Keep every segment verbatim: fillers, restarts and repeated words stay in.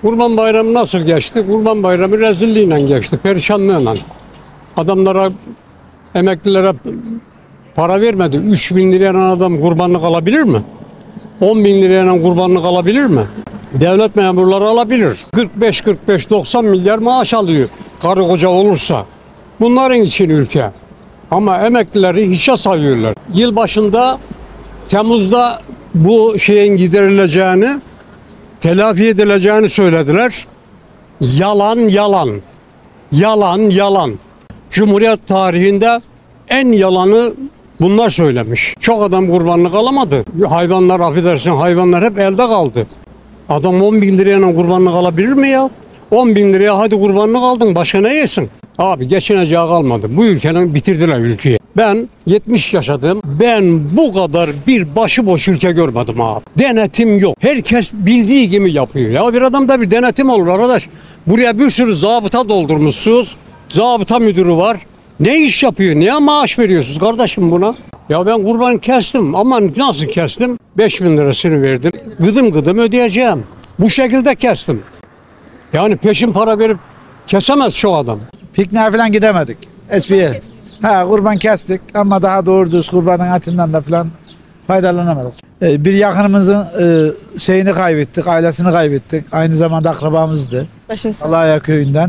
Kurban Bayramı nasıl geçti? Kurban Bayramı rezilliğiyle geçti, perişanlığıyla. Adamlara, emeklilere para vermedi. üç bin liraya adam kurbanlık alabilir mi? on bin liraya kurbanlık alabilir mi? Devlet memurları alabilir. kırk beş kırk beş doksan milyar maaş alıyor karı koca olursa. Bunların için ülke. Ama emeklileri hiçe sayıyorlar. Yıl başında Temmuz'da bu şeyin giderileceğini, telafi edileceğini söylediler. Yalan yalan. Yalan yalan. Cumhuriyet tarihinde en yalanı bunlar söylemiş. Çok adam kurbanlık alamadı. Hayvanlar, affedersin, hayvanlar hep elde kaldı. Adam on bin liraya kurbanlık alabilir mi ya? on bin liraya hadi kurbanlık aldın, başka ne yesin? Abi geçineceği kalmadı. Bu ülkenin bitirdiler ülkeyi. Ben yetmiş yaşadım. Ben bu kadar bir başıboş ülke görmedim abi. Denetim yok. Herkes bildiği gibi yapıyor. Ya bir adamda bir denetim olur arkadaş. Buraya bir sürü zabıta doldurmuşsunuz. Zabıta müdürü var. Ne iş yapıyor? Niye maaş veriyorsunuz kardeşim buna? Ya ben kurban kestim ama nasıl kestim? beş bin lirasını verdim. Gıdım gıdım ödeyeceğim. Bu şekilde kestim. Yani peşin para verip kesemez şu adam. Pikniğe falan gidemedik. Hiçbir yer. Ha, kurban kestik ama daha doğru düz kurbanın etinden de falan faydalanamadık. Ee, bir yakınımızın e, şeyini kaybettik, ailesini kaybettik. Aynı zamanda akrabamızdı. Başınız. Alaya köyünden.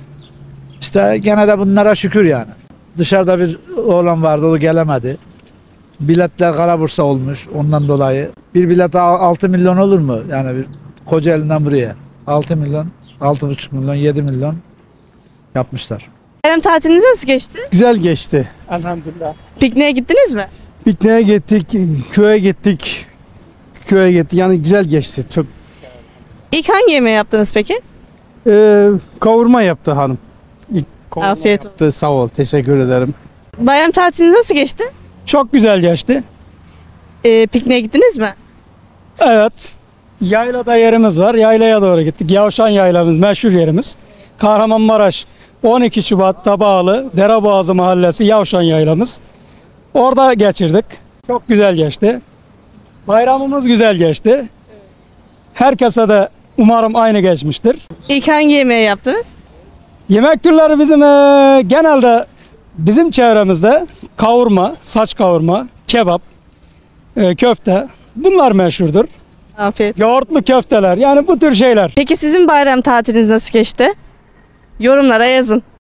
İşte gene de bunlara şükür yani. Dışarıda bir oğlan vardı, o gelemedi. Biletler kara borsa olmuş ondan dolayı. Bir bilet altı milyon olur mu? Yani bir Kocaeli'nden buraya. altı milyon, altı buçuk milyon, yedi milyon yapmışlar. Bayram tatiliniz nasıl geçti? Güzel geçti elhamdülillah. Pikniğe gittiniz mi? Pikniğe gittik, köye gittik. Köye gittik yani güzel geçti çok. İlk hangi yemeği yaptınız peki? Ee, kavurma yaptı hanım. İlk kavurma Afiyet olsun. yaptı. Sağ ol, teşekkür ederim. Bayram tatiliniz nasıl geçti? Çok güzel geçti. Ee, pikniğe gittiniz mi? Evet. Yaylada yerimiz var. Yaylaya doğru gittik. Yavşan yaylamız meşhur yerimiz. Kahramanmaraş on iki Şubat'ta bağlı Dereboğazı Mahallesi Yavşan yaylamız. Orada geçirdik. Çok güzel geçti. Bayramımız güzel geçti. Herkese de umarım aynı geçmiştir. İlk hangi yemeği yaptınız? Yemek türleri bizim eee, genelde bizim çevremizde kavurma, saç kavurma, kebap, eee, köfte bunlar meşhurdur. Afiyet. Yoğurtlu köfteler yani bu tür şeyler. Peki sizin bayram tatiliniz nasıl geçti? Yorumlara yazın.